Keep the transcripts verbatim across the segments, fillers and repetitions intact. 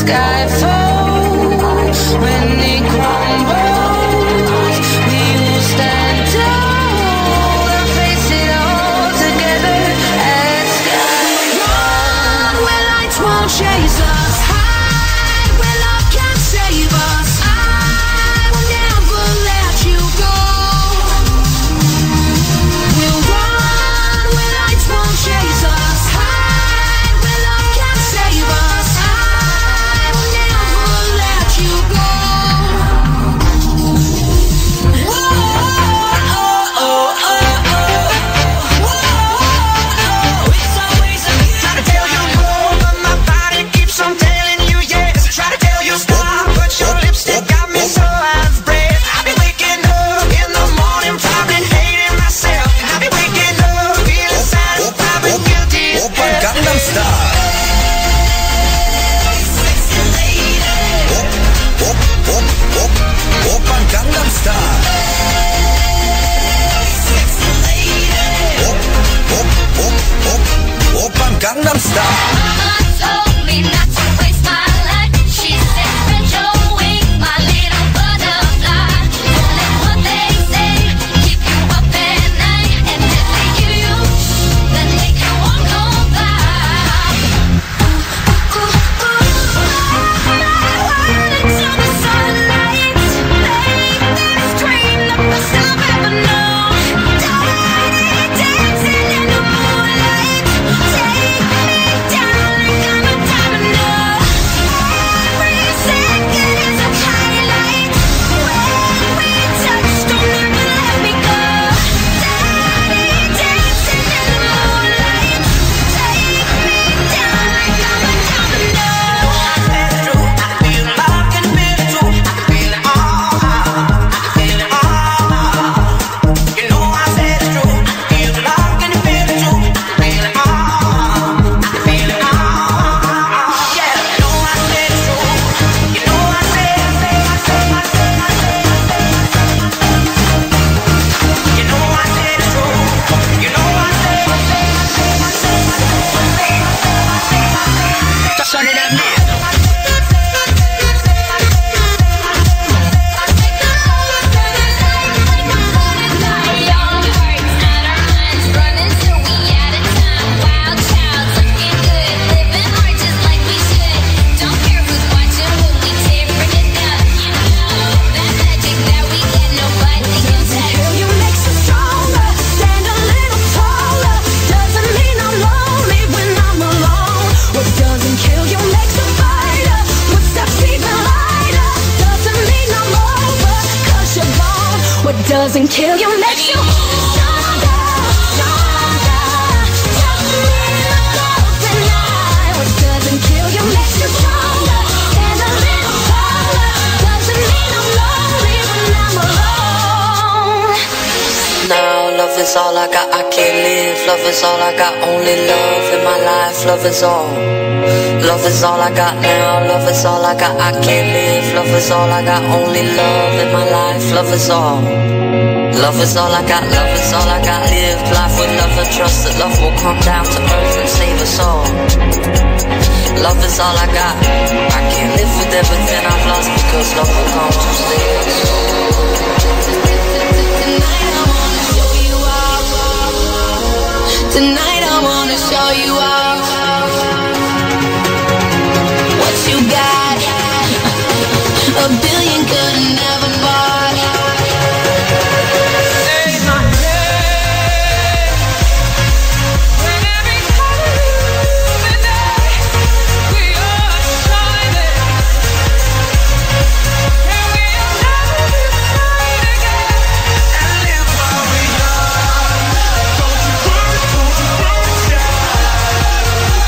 sky falls, when it crumbles, we will stand tall and face it all together as sky. Run where lights won't chase us, hide where love can't save us. I will never let you go. We'll run where lights won't chase us, hide where love can't save us. I will never let you go. Whoa, oh, oh, oh, oh. Whoa, it's always a try to tell you no, but my body keeps on telling you yes. Try to tell you stop, but your lipstick got me so out of breath. I'll be waking up in the morning, probably hating myself. I'll be waking up feeling sad, probably guilty as 오빤 hell. 강남스타일. Sexy lady. 오빤 강남스타일. Sexy lady. 오빤 강남스타일. Mama told me not to waste my life. She said, spread your wings, my little butterfly. Don't let what they say keep you up at night. And if they give you, then they can walk on by. Ooh, ooh, ooh. Into the sunlight, make this dream the best I've ever known. Tiny dancing in the moonlight. Take me down like I'm a domino. Every second is a highlight. When we touch, don't ever let me go. Tiny dancing in the moonlight. Take me down like I'm a domino. I feel love and feel it too. I feel it all. I feel it all. You know I said it's true. I feel love and feel it too. I feel it all. I feel it all. Yeah, you know I said it's true. You know I said, I say, I say, I say, I say, I say, I say. You know I said it's true. You know I said, I say, I say, I say, I say, I say, I say, I say, I say. Just turn it up now. Doesn't kill you, makes you stronger, stronger. Doesn't mean the golden eye. What doesn't kill you makes you stronger. Stand a little taller. Doesn't mean I'm lonely when I'm alone. Now love is all I got, I can't live. Love is all I got, only love in my life. Love is all. Love is all I got now. Love is all I got, I can't live. Love is all I got, only love in my life. Love is all. Love is all I got, love is all I got. Live life with love and trust that love will come down to earth and save us all. Love is all I got. I can't live with everything I've lost because love will come to save us all. Tonight I wanna show you off. Tonight I wanna show you off. What you got? A billion could've never bought. Take my hand. When every color illuminates, we are shining. And we'll never be the same again. And live while we're young. Don't you worry, don't you worry, child.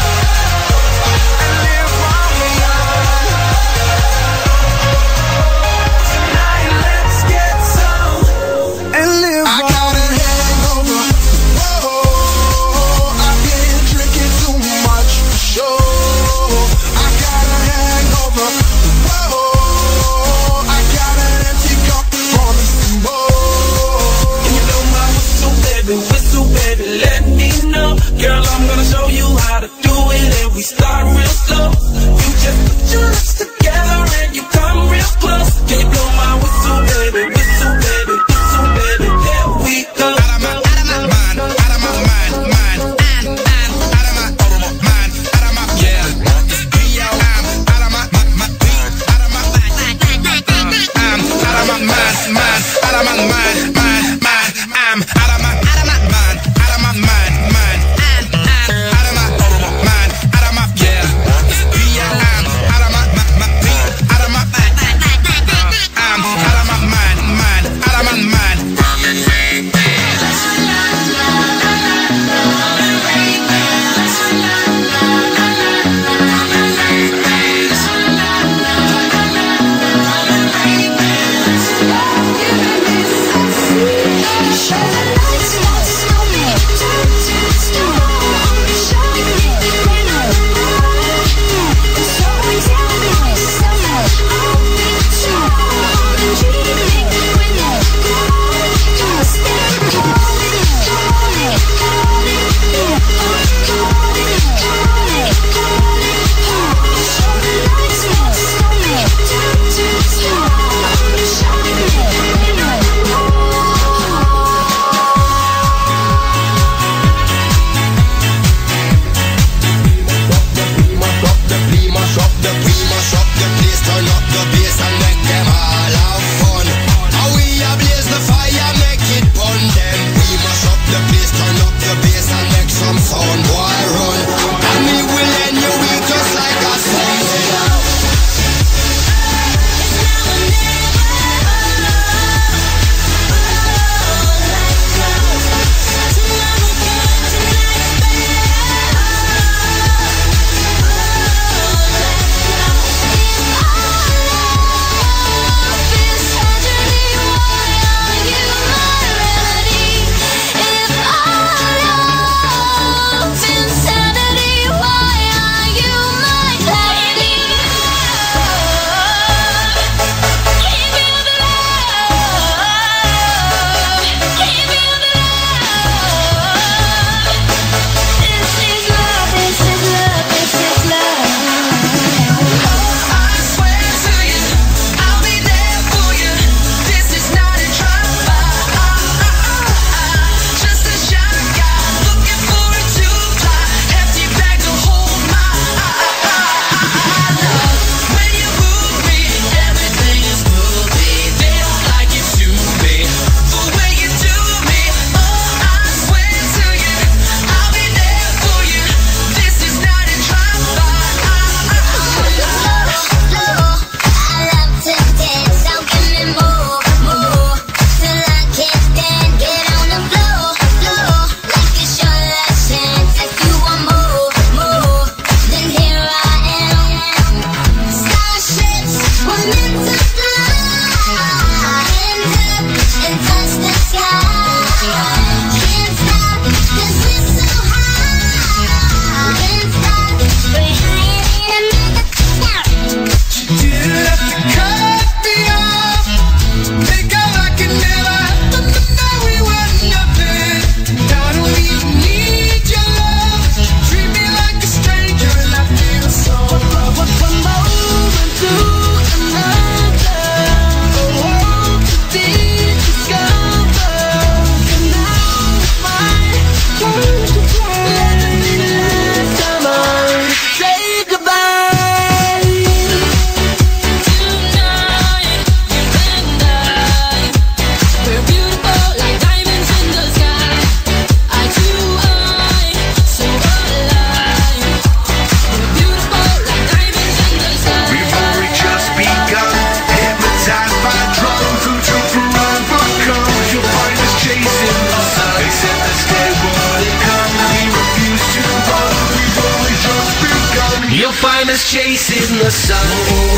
the sun.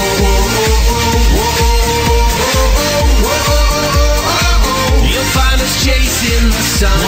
You'll find us chasing the sun.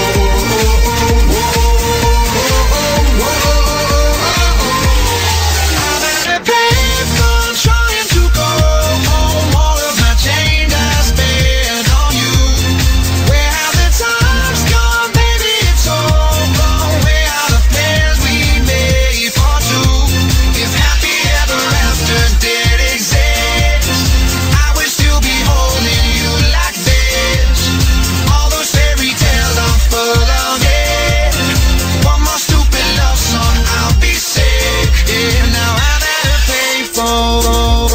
I've had a pavement trying to go home. All of my change I spent on you. Where have the times gone, baby? It's all gone. Where are the plans we made for two? If happy ever after did exist, I would still be holding you like this. All those fairy tales are full of it. One more stupid love song, I'll be sick. Yeah, now I've had to pay for.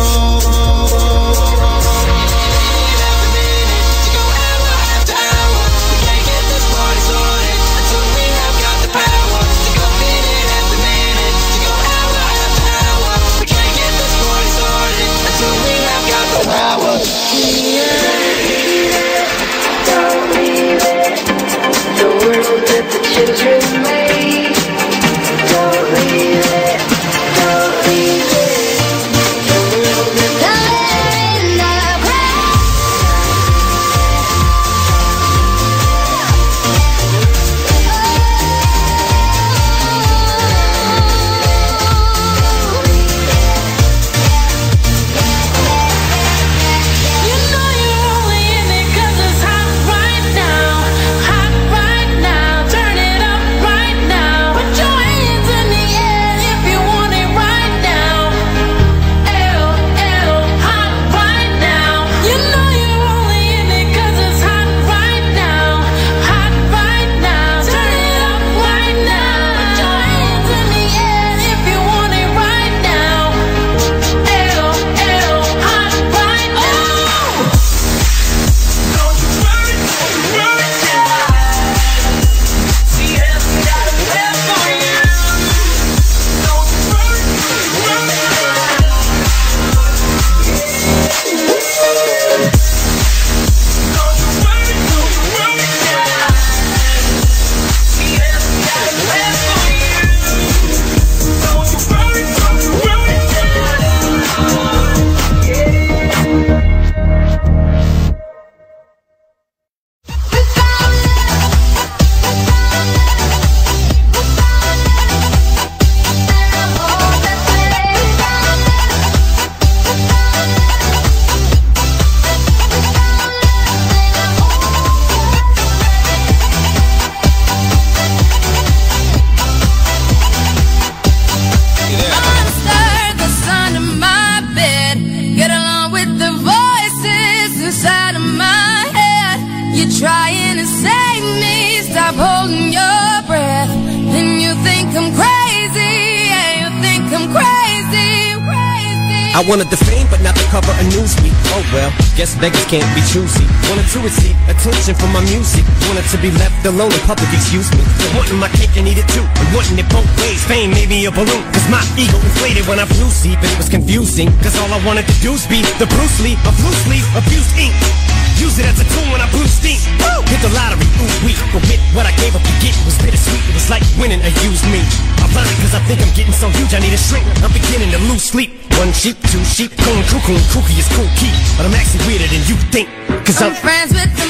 Children made. Don't leave it, don't leave it. The world is dying now. You know you're only in it 'cause it's hot right now. Hot right now. Turn it up right now. Put your hands in the air if you want it right now. Ew, ew, hot right now. You know you're only in it 'cause it's hot right now. Hot right now. Turn it up right now. Put your hands in the air if you want it right now. Ew, ew, hot right now. Don't you worry, don't you worry, child. See, heaven got a plan for you. Don't you worry, don't you worry, child. Don't you worry, don't you worry, child. See, heaven got a plan for you. Don't you worry, don't you worry, child. Monster, the son of my bed. Get along with the voices inside of my head. You're trying to save me, stop holding your breath. Then you think I'm crazy, yeah, you think I'm crazy, crazy. I wanted the fame, but not the cover of Newsweek. Oh well, guess beggars can't be choosy. Wanted to receive attention from my music. Wanted to be left alone in public, excuse me. Wanting my cake and eat it too, and wanting it both ways. Fame made me a balloon, cause my ego inflated when I flew sleep. And it was confusing, cause all I wanted to do was be the Bruce Lee of loose leaf, abused ink. Use it as a tool when I blew steam. Woo! Hit the lottery, ooh wee. But with what I gave up to get was bittersweet. It was like winning a used me. I'm blind cause I think I'm getting so huge I need a shrink. I'm beginning to lose sleep. One sheep, two sheep, going cuckoo and kooky is cool key. But I'm actually weirder than you think. Cause I'm I'm friends with